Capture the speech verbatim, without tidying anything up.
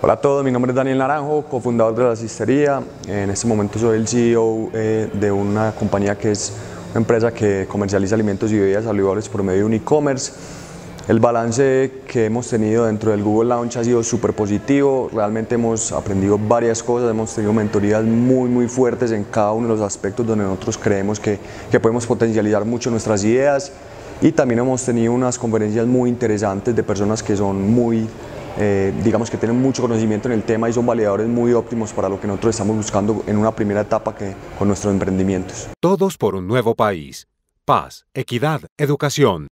Hola a todos, mi nombre es Daniel Naranjo, cofundador de La Cistería. En este momento soy el C E O eh, de una compañía que es una empresa que comercializa alimentos y bebidas saludables por medio de un e-commerce. El balance que hemos tenido dentro del Google Launch ha sido súper positivo. Realmente hemos aprendido varias cosas, hemos tenido mentorías muy muy fuertes en cada uno de los aspectos donde nosotros creemos que, que podemos potencializar mucho nuestras ideas, y también hemos tenido unas conferencias muy interesantes de personas que son muy Eh, digamos que tienen mucho conocimiento en el tema y son validadores muy óptimos para lo que nosotros estamos buscando en una primera etapa que, con nuestros emprendimientos. Todos por un nuevo país. Paz, equidad, educación.